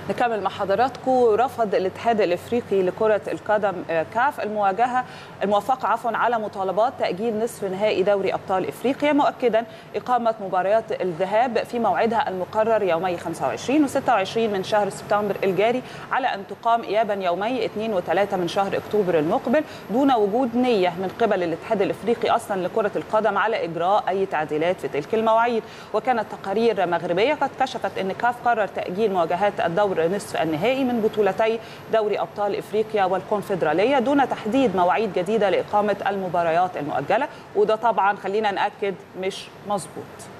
نكمل مع حضراتكم. رفض الاتحاد الافريقي لكرة القدم كاف الموافقة على مطالبات تأجيل نصف نهائي دوري ابطال افريقيا، مؤكدا اقامة مباريات الذهاب في موعدها المقرر يومي 25 و26 من شهر سبتمبر الجاري، على ان تقام ايابا يومي 2 و3 من شهر اكتوبر المقبل، دون وجود نية من قبل الاتحاد الافريقي اصلا لكرة القدم على اجراء اي تعديلات في تلك المواعيد. وكانت تقارير مغربية قد كشفت ان كاف قرر تأجيل مواجهات الدور نصف النهائي من بطولتي دوري أبطال إفريقيا والكونفدرالية دون تحديد مواعيد جديدة لإقامة المباريات المؤجلة، وده طبعا خلينا نأكد مش مظبوط.